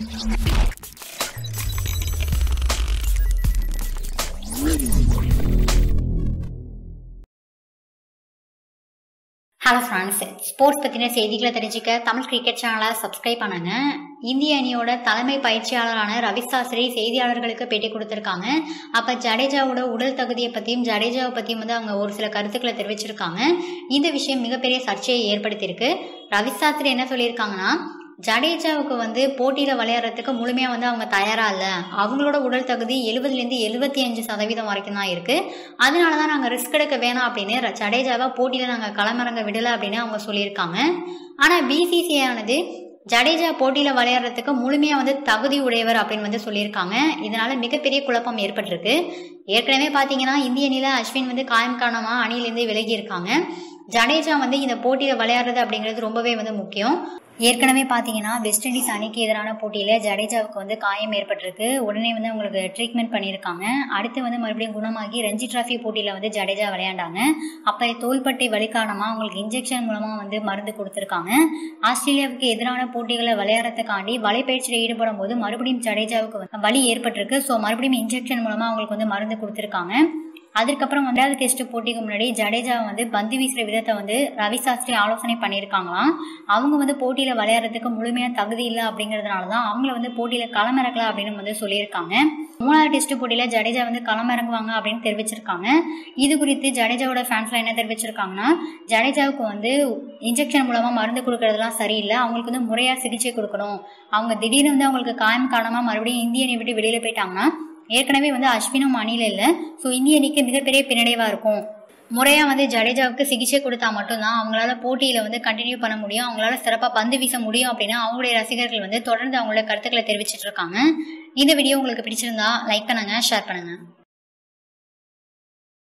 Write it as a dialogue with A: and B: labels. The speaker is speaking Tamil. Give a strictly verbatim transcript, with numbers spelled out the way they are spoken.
A: ஹலோ ஃப்ரெண்ட்ஸ், ஸ்போர்ட்ஸ் பற்றின செய்திகளை தெரிஞ்சுக்க தமிழ் கிரிக்கெட் சேனலை சப்ஸ்கிரைப் பண்ணுங்க. இந்திய அணியோட தலைமை பயிற்சியாளரான ரவி சாஸ்திரி செய்தியாளர்களுக்கு பேட்டி கொடுத்துருக்காங்க. அப்போ ஜடேஜாவோட உடல் தகுதியை பற்றியும் ஜடேஜாவை பற்றியும் வந்து அவங்க ஒரு சில கருத்துக்களை தெரிவிச்சிருக்காங்க. இந்த விஷயம் மிகப்பெரிய சர்ச்சையை ஏற்படுத்தியிருக்கு. ரவி சாஸ்திரி என்ன சொல்லியிருக்காங்கன்னா, ஜடேஜாவுக்கு வந்து போட்டியில் விளையாடுறதுக்கு முழுமையாக வந்து அவங்க தயாராக இல்லை. அவங்களோட உடல் தகுதி எழுபதுலேருந்து எழுபத்தி அஞ்சு சதவீதம் வரைக்கும் தான் இருக்குது. அதனால தான் நாங்கள் ரிஸ்க் எடுக்க வேணாம் அப்படின்னு ஜடேஜாவை போட்டியில் நாங்கள் களமிறங்க விடலை அப்படின்னு அவங்க சொல்லியிருக்காங்க. ஆனால் பிசிசிஐ ஆனது ஜடேஜா போட்டியில் விளையாடுறதுக்கு முழுமையாக வந்து தகுதி உடையவர் அப்படின்னு வந்து சொல்லியிருக்காங்க. இதனால மிகப்பெரிய குழப்பம் ஏற்பட்டிருக்கு. ஏற்கனவே பார்த்தீங்கன்னா இந்திய அணியில் அஸ்வின் வந்து காயம் காரணமாக அணியிலேருந்து விலகி இருக்காங்க. ஜடேஜா வந்து இந்த போட்டியில் விளையாடுறது அப்படிங்கிறது ரொம்பவே வந்து முக்கியம். ஏற்கனவே பார்த்தீங்கன்னா வெஸ்ட் இண்டீஸ் அணிக்கு எதிரான போட்டியில் ஜடேஜாவுக்கு வந்து காயம் ஏற்பட்டிருக்கு. உடனே வந்து அவங்களுக்கு ட்ரீட்மெண்ட் பண்ணியிருக்காங்க. அடுத்து வந்து மறுபடியும் குணமாகி ரஞ்சி டிராஃபி போட்டியில் வந்து ஜடேஜா விளையாண்டாங்க. அப்போ தோள்பட்டை வலி காரணமாக அவங்களுக்கு இன்ஜெக்ஷன் மூலமாக வந்து மருந்து கொடுத்துருக்காங்க. ஆஸ்திரேலியாவுக்கு எதிரான போட்டிகளை விளையாடுறதுக்காண்டி வலைப்பயிற்சியில் ஈடுபடும் போது மறுபடியும் ஜடேஜாவுக்கு வலி ஏற்பட்டிருக்கு. ஸோ மறுபடியும் இன்ஜெக்ஷன் மூலமாக அவங்களுக்கு வந்து மருந்து கொடுத்துருக்காங்க. அதுக்கப்புறம் ரெண்டாவது டெஸ்ட் போட்டிக்கு முன்னாடி ஜடேஜா வந்து பந்து வீசுற விதத்தை வந்து ரவி சாஸ்திரி ஆலோசனை பண்ணியிருக்காங்களாம். அவங்க வந்து போட்டியில் விளையாடுறதுக்கு முழுமையாக தகுதி இல்லை அப்படிங்கிறதுனால தான் அவங்கள வந்து போட்டியில் களமிறக்கலாம் அப்படின்னு வந்து சொல்லியிருக்காங்க. மூணாவது டெஸ்ட் போட்டியில் ஜடேஜா வந்து களமிறங்குவாங்க அப்படின்னு தெரிவிச்சிருக்காங்க. இது குறித்து ஜடேஜாவோட ஃபேன்ஸ்லாம் என்ன தெரிவிச்சிருக்காங்கன்னா, ஜடேஜாவுக்கு வந்து இன்ஜெக்ஷன் மூலமாக மருந்து கொடுக்கறதுலாம் சரியில்லை. அவங்களுக்கு வந்து முறையாக சிகிச்சை கொடுக்கணும். அவங்க திடீர்னு வந்து அவங்களுக்கு காயம் காரணமாக மறுபடியும் இந்திய அணி விட்டு வெளியில் போயிட்டாங்கன்னா, ஏற்கனவே வந்து அஸ்வினும் அணியில் இல்லை. ஸோ இந்திய அணிக்கு மிகப்பெரிய பின்னடைவாக இருக்கும். முறையாக வந்து ஜடேஜாவுக்கு சிகிச்சை கொடுத்தா மட்டும்தான் அவங்களால போட்டியில் வந்து கண்டினியூ பண்ண முடியும், அவங்களால சிறப்பாக பந்து வீச முடியும் அப்படின்னு அவங்களுடைய ரசிகர்கள் வந்து தொடர்ந்து அவங்களோட கருத்துக்களை தெரிவிச்சிட்டு இருக்காங்க. இந்த வீடியோ உங்களுக்கு பிடிச்சிருந்தா லைக் பண்ணுங்க, ஷேர் பண்ணுங்க.